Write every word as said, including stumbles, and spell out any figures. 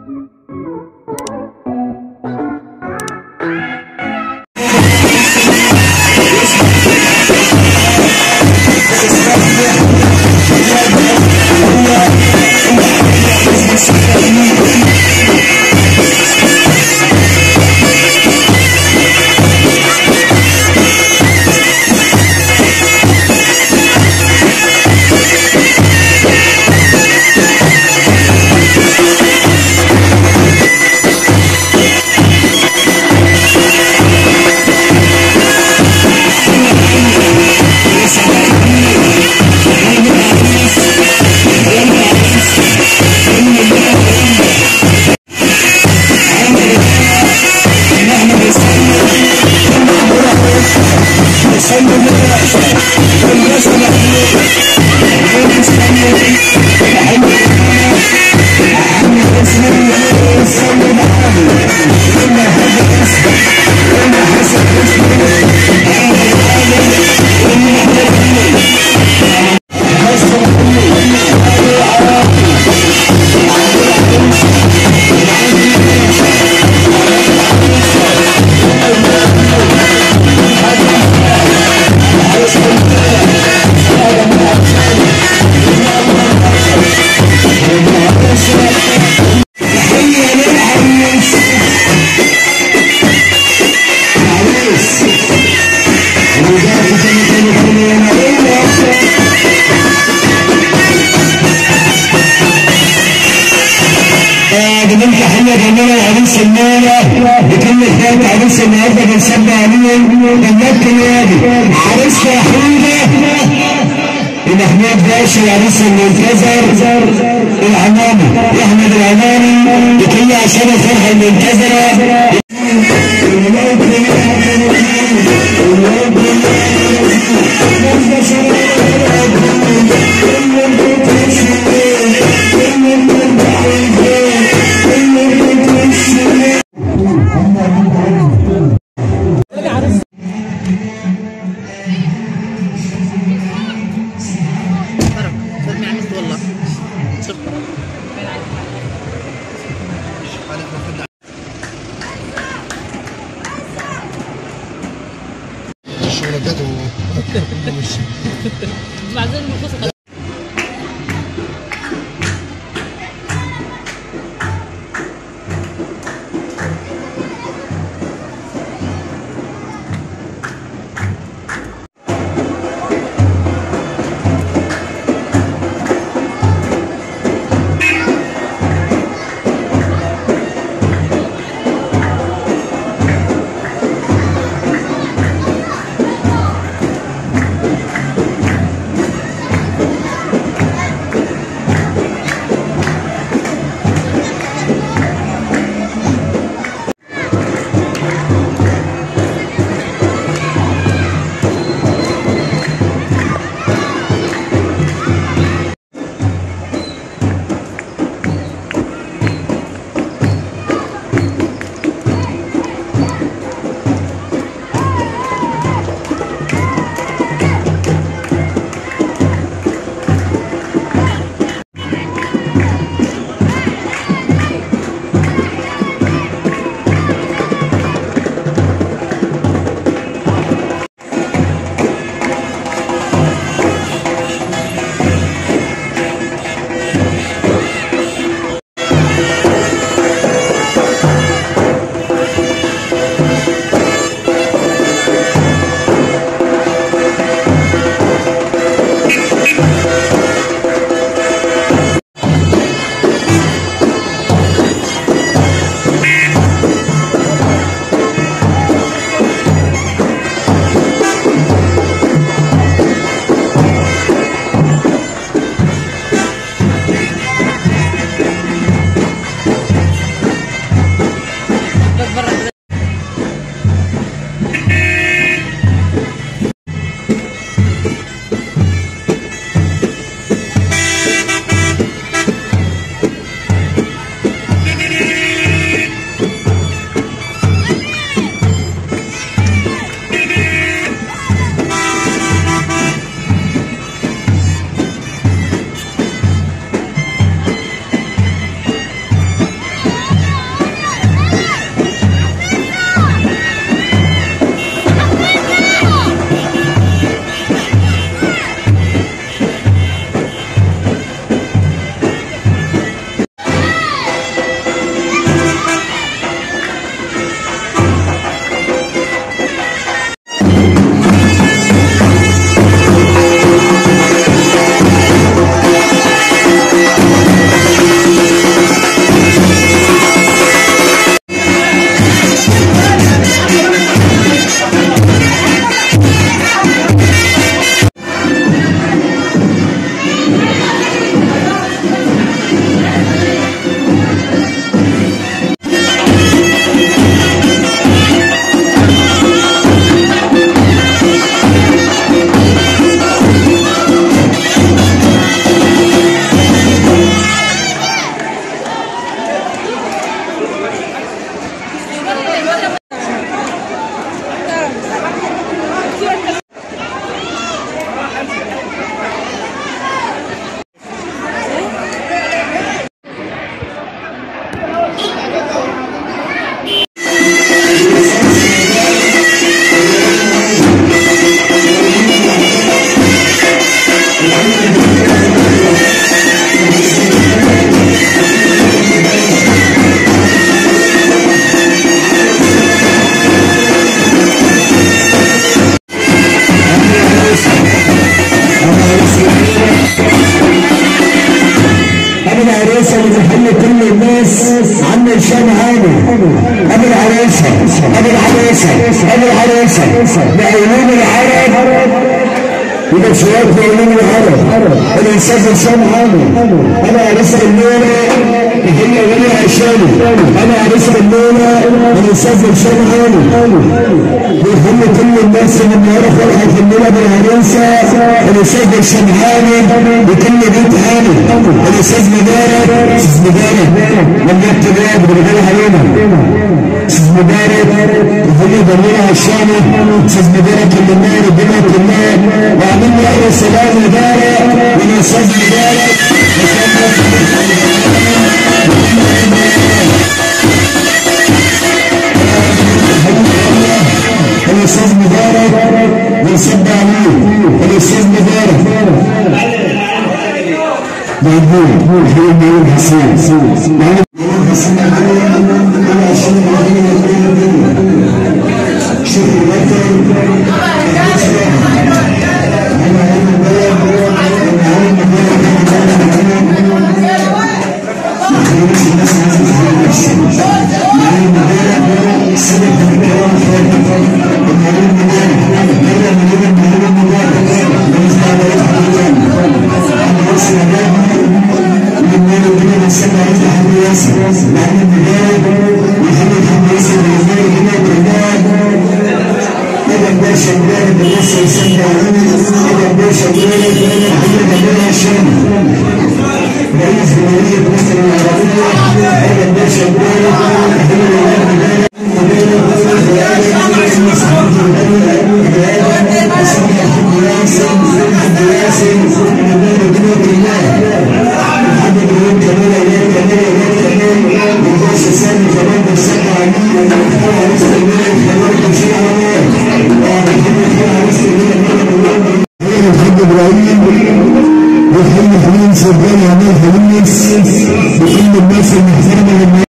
جميلة جميلة العروسه المالة بكل اخوات عروسه النهارده بنسمي عليهم بنات نادي عروسه وحيدة محمود باشا العروسه المنتظر العمامي احمد العمامي بكل عشان الفرحه المنتظره الناس عم هشام هاني ابو العروسه ابو العروسه ابو العروسه بعيون العرب يبقى شباب بعيون العرب الانسان هشام هاني انا عروسه الليله هي ولي عشاني انا عروسه الليله الانسان هشام هاني بيهم كل الناس اللي النهارده فرحه في الليله بالعروسه الانسان هشام هاني بكل بيت هاني الاستاذ مبارك استاذ مبارك من جبت باب رجال علينا استاذ مبارك وهي ضميرها عشاني استاذ مبارك اللي النار ربنا كلها وعمل لي اي سلام مبارك من الاستاذ مبارك الاستاذ مبارك ويصب عليه الاستاذ مبارك موجود الحين بيقول حسين بيقول حسين علينا انا عشان علينا شوف الوطن انا عين البلد انا عين البلد ما خليناش الناس عايزه تخلي نفسها عين البلد سبب الكلام فاضي انا عين البلد مره مليون مليون مبارك بالنسبه للحضور من ربنا السماء عزة حب ياسر لأن البلاد وحب حب ياسر بالنسبة هنا بالبلاد هذا الباشا البلاد لسه يسمى هذا الباشا البلاد محمد ربنا الشام رئيس جمهورية مصر العربية هذا الباشا البلاد محمد ربنا وحي حليم سرجان عمال حليم بكل الناس المحترمه